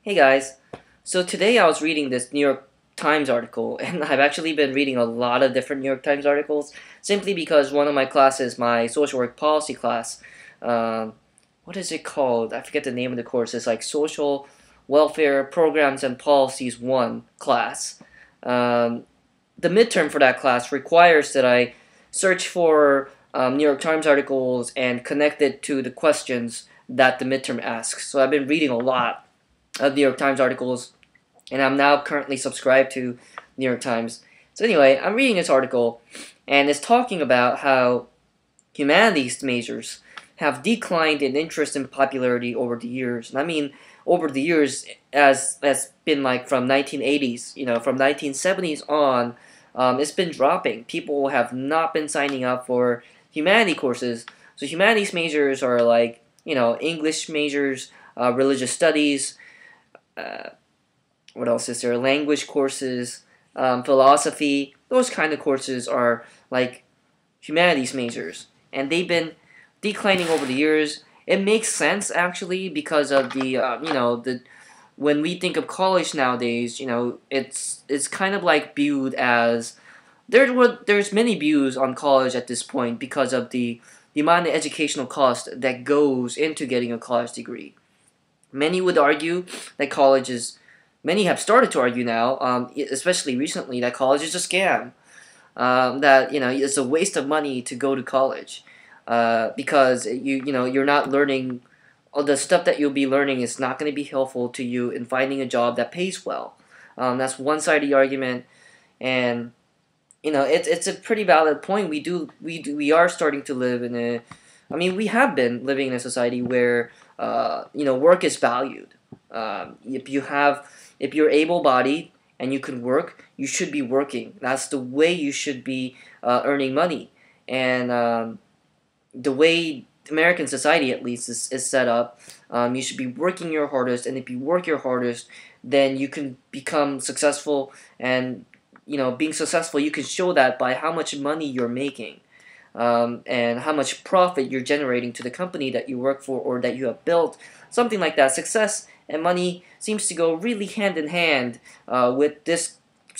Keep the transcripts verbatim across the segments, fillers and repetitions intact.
Hey guys, so today I was reading this New York Times article, and I've actually been reading a lot of different New York Times articles simply because one of my classes, my social work policy class, um, what is it called? I forget the name of the course. It's like Social Welfare Programs and Policies one class. Um, the midterm for that class requires that I search for um, New York Times articles and connect it to the questions that the midterm asks. So I've been reading a lot of New York Times articles, and I'm now currently subscribed to New York Times. So anyway, I'm reading this article, and it's talking about how humanities majors have declined in interest and popularity over the years. And I mean, over the years, as that's been like from nineteen eighties, you know, from nineteen seventies on, um, it's been dropping. People have not been signing up for humanity courses. So humanities majors are like, you know, English majors, uh, religious studies, uh, what else is there? Language courses, um, philosophy. Those kind of courses are like humanities majors, and they've been declining over the years. It makes sense actually because of the uh, you know the when we think of college nowadays, you know it's it's kind of like viewed as there were there's many views on college at this point because of the the amount of educational cost that goes into getting a college degree. Many would argue that college is, many have started to argue now, um, especially recently, that college is a scam. Um, that you know it's a waste of money to go to college uh, because you you know you're not learning, all the stuff that you'll be learning is not going to be helpful to you in finding a job that pays well. Um, that's one side of the argument, and you know it's it's a pretty valid point. We do we do, we are starting to live in a, I mean we have been living in a society where uh, you know work is valued. Um, if you have if you're able-bodied and you can work, you should be working. That's the way you should be uh, earning money. And um, the way American society, at least, is, is set up, um, you should be working your hardest. And if you work your hardest, then you can become successful. And you know, being successful, you can show that by how much money you're making. Um, and how much profit you're generating to the company that you work for or that you have built, something like that. Success and money seems to go really hand in hand uh, with this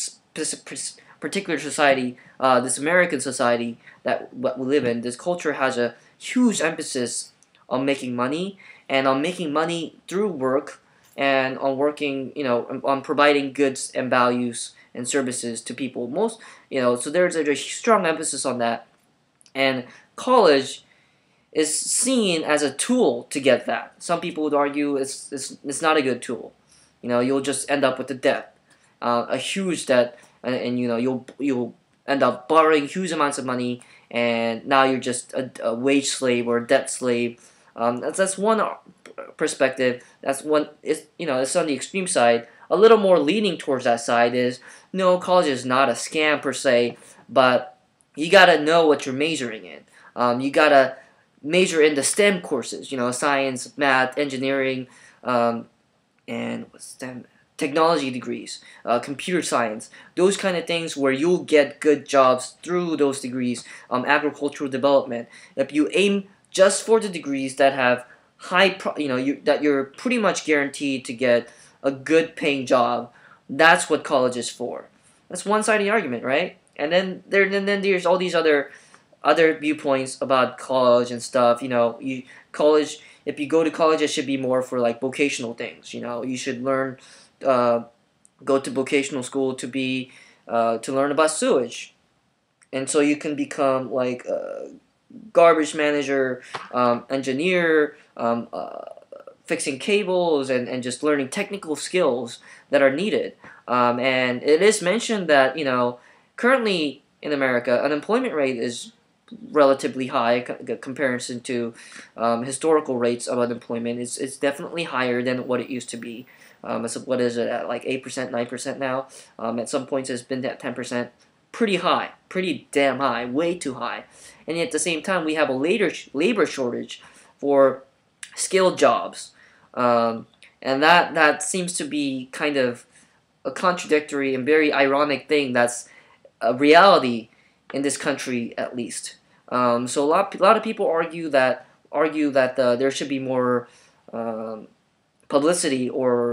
particular society, uh, this American society that what we live in. This culture has a huge emphasis on making money and on making money through work and on working, you know, on providing goods and values and services to people. Most, you know, so there's a, a strong emphasis on that. And college is seen as a tool to get that. Some people would argue it's, it's, it's not a good tool. You know, you'll just end up with a debt, uh, a huge debt, and, and you know you'll you'll end up borrowing huge amounts of money, and now you're just a, a wage slave or a debt slave. Um, that's that's one perspective. That's one. It's you know it's on the extreme side. A little more leaning towards that side is no, college is not a scam per se, but you gotta know what you're majoring in. Um, you gotta major in the STEM courses, you know, science, math, engineering, um, and what's STEM? Technology degrees, uh, computer science, those kind of things where you'll get good jobs through those degrees. Um, agricultural development. If you aim just for the degrees that have high, pro you know, you, that you're pretty much guaranteed to get a good paying job, that's what college is for. That's one side of the argument, right? And then there, and then there's all these other other viewpoints about college and stuff. You know, you college. If you go to college, it should be more for like vocational things. You know, you should learn, uh, go to vocational school to be uh, to learn about sewage, and so you can become like a garbage manager, um, engineer, um, uh, fixing cables, and and just learning technical skills that are needed. Um, and it is mentioned that you know currently in America, unemployment rate is relatively high in comparison to um, historical rates of unemployment. It's, it's definitely higher than what it used to be. Um, it's, what is it at, like eight percent, nine percent now? Um, at some points it's been at ten percent. Pretty high, pretty damn high, way too high. And yet at the same time we have a later labor shortage for skilled jobs. Um, and that, that seems to be kind of a contradictory and very ironic thing that's a reality in this country, at least. Um, so a lot, a lot of people argue that argue that uh, there should be more um, publicity or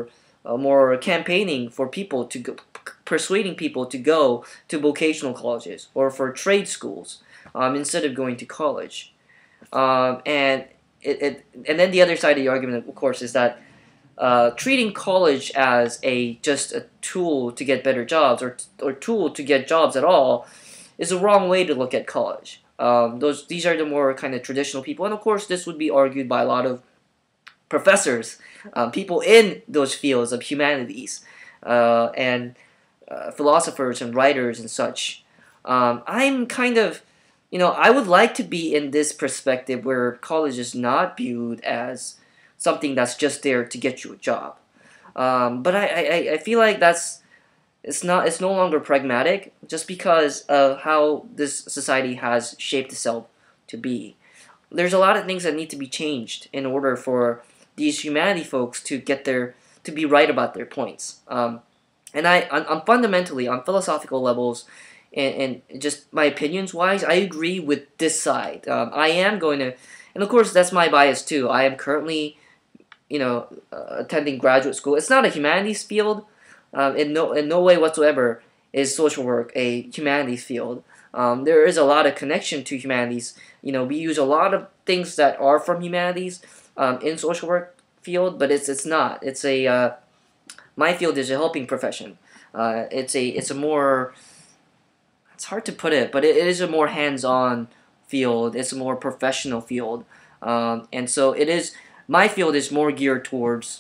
uh, more campaigning for people to go, persuading people to go to vocational colleges or for trade schools um, instead of going to college. Um, and it, it and then the other side of the argument, of course, is that uh, treating college as a just a tool to get better jobs or or tool to get jobs at all is a wrong way to look at college. Um, those these are the more kind of traditional people, and of course, this would be argued by a lot of professors, um, people in those fields of humanities, uh, and uh, philosophers and writers and such. Um, I'm kind of, you know, I would like to be in this perspective where college is not viewed as something that's just there to get you a job. Um, but I, I, I feel like that's it's not it's no longer pragmatic just because of how this society has shaped itself to be. There's a lot of things that need to be changed in order for these humanity folks to get their to be right about their points. Um, and I, on, on fundamentally, on philosophical levels, and, and just my opinions wise, I agree with this side. Um, I am going to, and of course that's my bias too. I am currently, you know, uh, attending graduate school. It's not a humanities field. Um, in no in no way whatsoever is social work a humanities field. Um, there is a lot of connection to humanities. You know, we use a lot of things that are from humanities um, in social work field, but it's it's not. It's a uh, my field is a helping profession. Uh, it's a it's a more it's hard to put it, but it, it is a more hands-on field. It's a more professional field, um, and so it is. My field is more geared towards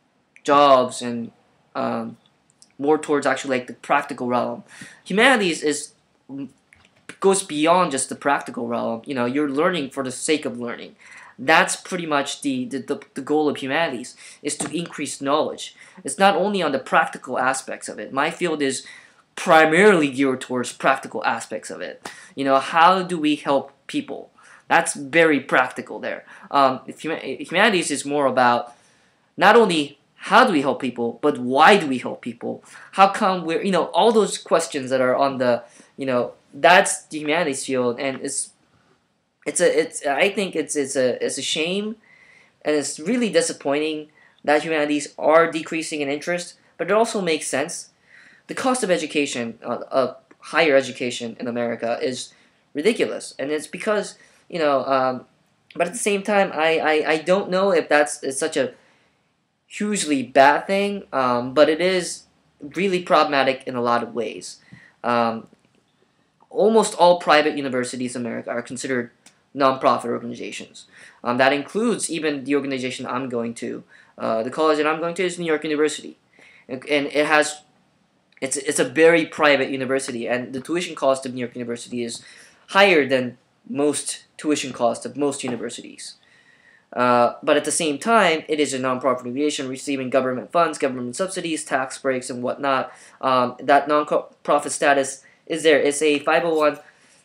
jobs and um, more towards actually like the practical realm. Humanities is goes beyond just the practical realm. You know, you're learning for the sake of learning. That's pretty much the, the, the, the goal of humanities, is to increase knowledge. It's not only on the practical aspects of it. My field is primarily geared towards practical aspects of it. You know, how do we help people? That's very practical there. Um, if humanities is more about not only how do we help people, but why do we help people? How come we're, you know, all those questions that are on the, you know, that's the humanities field, and it's, it's a, it's, I think it's, it's a, it's a shame, and it's really disappointing that humanities are decreasing in interest, but it also makes sense. The cost of education, uh, of higher education in America is ridiculous, and it's because, you know, um, but at the same time, I, I, I don't know if that's it's such a hugely bad thing, um, but it is really problematic in a lot of ways. Um, almost all private universities in America are considered nonprofit organizations. Um, that includes even the organization I'm going to. Uh, the college that I'm going to is New York University, and, and it has it's it's a very private university, and the tuition cost of New York University is higher than most tuition costs of most universities. Uh, but at the same time, it is a nonprofit organization receiving government funds, government subsidies, tax breaks, and whatnot. Um, that nonprofit status is there. It's a five oh one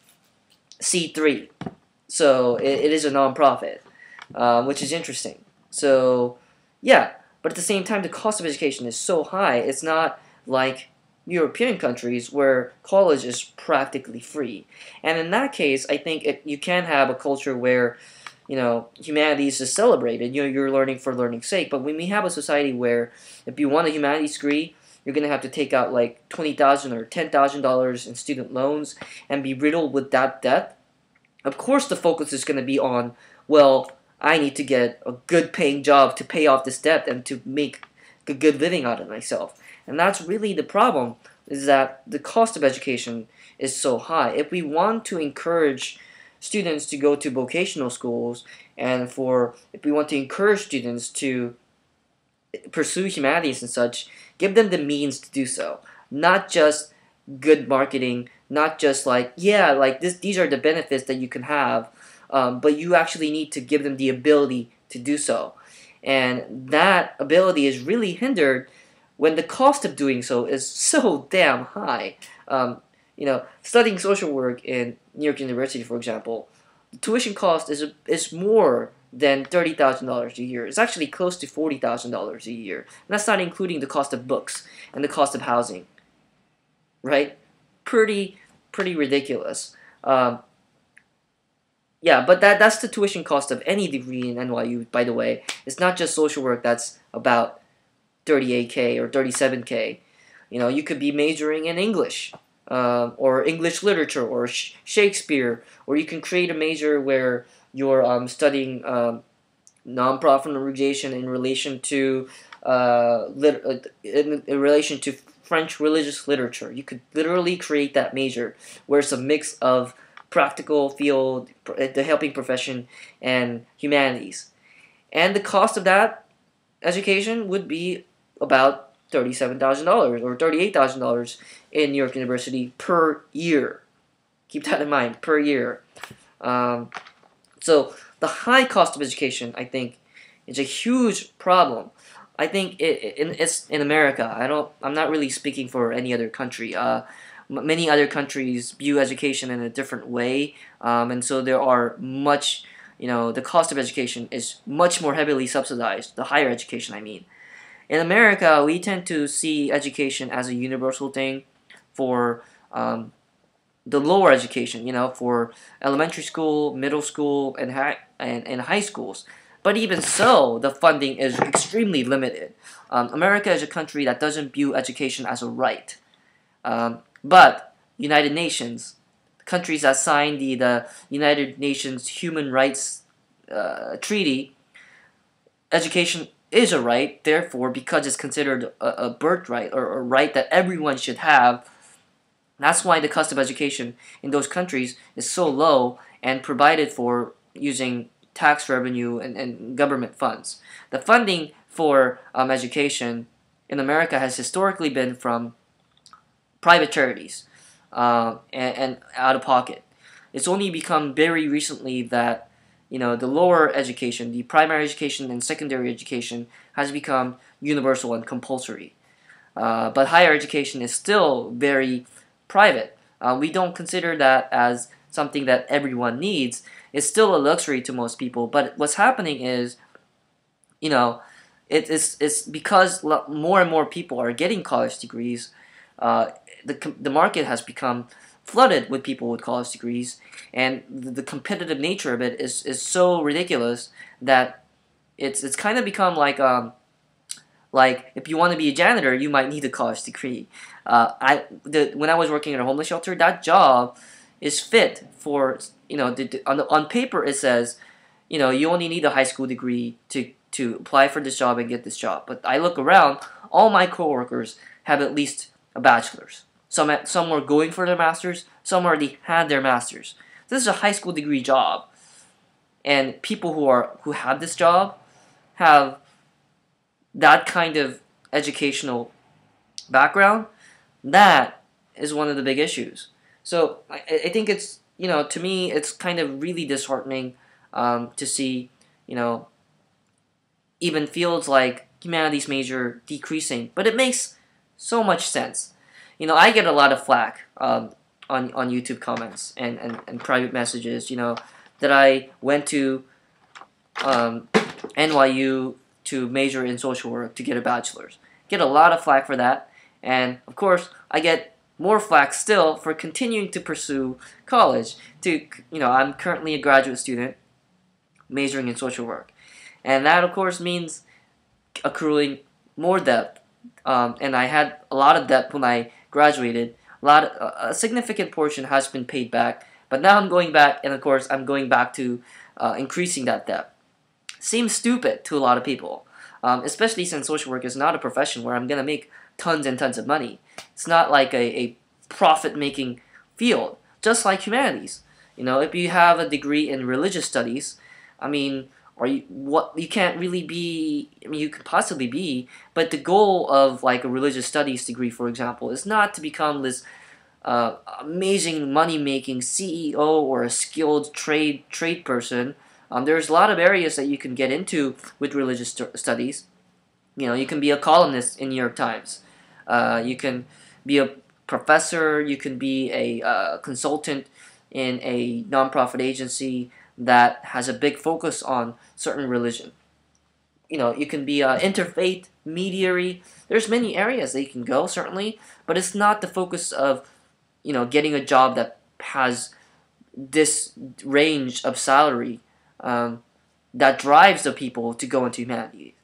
c three, so it, it is a nonprofit, um, which is interesting. So, yeah, but at the same time, the cost of education is so high. It's not like European countries where college is practically free. And in that case, I think it, you can have a culture where, you know, humanities is celebrated. You know, you're learning for learning's sake. But when we have a society where if you want a humanities degree, you're going to have to take out like twenty thousand dollars or ten thousand dollars in student loans and be riddled with that debt, of course the focus is going to be on, well, I need to get a good paying job to pay off this debt and to make a good living out of myself. And that's really the problem, is that the cost of education is so high. If we want to encourage students to go to vocational schools, and for if we want to encourage students to pursue humanities and such, give them the means to do so. Not just good marketing, not just like, yeah, like this, these are the benefits that you can have, um, but you actually need to give them the ability to do so. And that ability is really hindered when the cost of doing so is so damn high. Um, you know, studying social work in New York University, for example, the tuition cost is a, is more than thirty thousand dollars a year. It's actually close to forty thousand dollars a year. And that's not including the cost of books and the cost of housing. Right? Pretty, pretty ridiculous. Um, yeah, but that that's the tuition cost of any degree in N Y U, by the way. It's not just social work that's about thirty-eight K or thirty-seven K. You know, you could be majoring in English, um, or English literature, or sh Shakespeare, or you can create a major where you're um, studying um, nonprofit organization in relation to uh, lit uh, in, in relation to French religious literature. You could literally create that major where it's a mix of practical field, the helping profession, and humanities. And the cost of that education would be about thirty-seven thousand dollars or thirty-eight thousand dollars in New York University per year. Keep that in mind, per year. Um, so the high cost of education, I think, is a huge problem. I think it, it, it's in America. I don't. I'm not really speaking for any other country. Uh, many other countries view education in a different way, um, and so there are much. You know, the cost of education is much more heavily subsidized. The higher education, I mean. In America, we tend to see education as a universal thing for um, the lower education, you know, for elementary school, middle school, and high and, and high schools. But even so, the funding is extremely limited. Um, America is a country that doesn't view education as a right. Um, but United Nations, countries that signed the, the United Nations Human Rights uh, Treaty, education is a right. Therefore, because it's considered a, a birthright or a right that everyone should have, that's why the cost of education in those countries is so low and provided for using tax revenue and, and government funds. The funding for um, education in America has historically been from private charities uh, and, and out of pocket. It's only become very recently that you know the lower education, the primary education and secondary education, has become universal and compulsory. Uh, but higher education is still very private. Uh, we don't consider that as something that everyone needs. It's still a luxury to most people. But what's happening is, you know, it is it's because more and more people are getting college degrees. Uh, the the market has become flooded with people with college degrees, and the, the competitive nature of it is is so ridiculous that it's it's kind of become like um like if you want to be a janitor, you might need a college degree. Uh, I the when I was working at a homeless shelter, that job is fit for you know the, the, on the, on paper it says you know you only need a high school degree to to apply for this job and get this job. But I look around, all my coworkers have at least a bachelor's. Some some were going for their masters. Some already had their masters. This is a high school degree job, and people who are who have this job have that kind of educational background. That is one of the big issues. So I, I think it's you know to me it's kind of really disheartening um, to see you know even fields like humanities major decreasing, but it makes so much sense. You know, I get a lot of flack um, on on YouTube comments and, and, and private messages. You know, that I went to um, N Y U to major in social work to get a bachelor's. Get a lot of flack for that, and of course, I get more flack still for continuing to pursue college. To you know, I'm currently a graduate student majoring in social work, and that of course means accruing more debt. Um, and I had a lot of debt when I graduated. A lot, of, a significant portion has been paid back, but now I'm going back, and of course, I'm going back to uh, increasing that debt. Seems stupid to a lot of people, um, especially since social work is not a profession where I'm gonna make tons and tons of money. It's not like a, a profit-making field, just like humanities. You know, if you have a degree in religious studies, I mean, or you, what you can't really be. I mean, you could possibly be, but the goal of like a religious studies degree, for example, is not to become this uh, amazing money-making C E O or a skilled trade trade person. Um, there's a lot of areas that you can get into with religious st studies. You know, you can be a columnist in New York Times. Uh, you can be a professor. You can be a uh, consultant in a nonprofit agency that has a big focus on certain religion. You know, you can be an interfaith mediary. There's many areas that you can go, certainly, but it's not the focus of, you know, getting a job that has this range of salary um, that drives the people to go into humanities.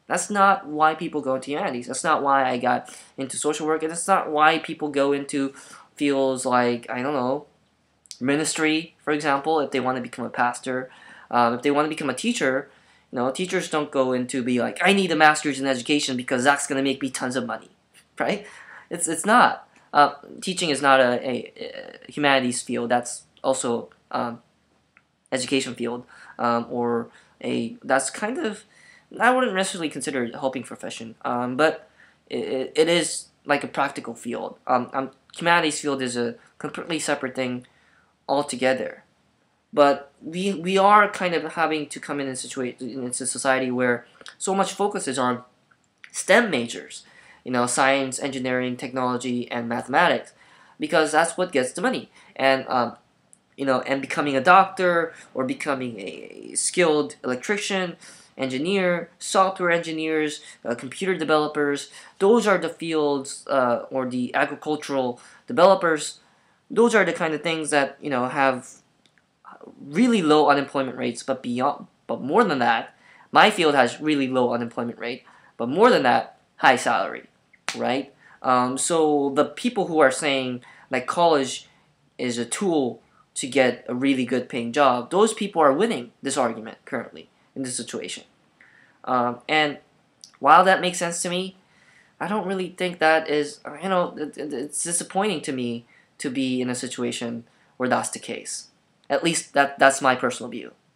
That's not why people go into humanities. That's not why I got into social work, and that's not why people go into fields like, I don't know, ministry, for example, if they want to become a pastor. Um, if they want to become a teacher, you know, teachers don't go into be like, I need a master's in education because that's going to make me tons of money, right? It's it's not. Uh, teaching is not a, a, a humanities field. That's also um, education field, um, or a that's kind of, I wouldn't necessarily consider it a helping profession, um, but it, it is like a practical field. Um, um, humanities field is a completely separate thing altogether. But we we are kind of having to come in a situation into society where so much focus is on STEM majors, you know, science, engineering, technology, and mathematics, because that's what gets the money. And um, you know, and becoming a doctor or becoming a skilled electrician, engineer, software engineers, uh, computer developers, those are the fields, uh, or the agricultural developers. Those are the kind of things that, you know, have really low unemployment rates, but beyond, but more than that, my field has really low unemployment rate, but more than that, high salary, right? Um, so the people who are saying like college is a tool to get a really good paying job, those people are winning this argument currently in this situation. Um, and while that makes sense to me, I don't really think that is, you know, it, it, it's disappointing to me to be in a situation where that's the case. At least that that's my personal view.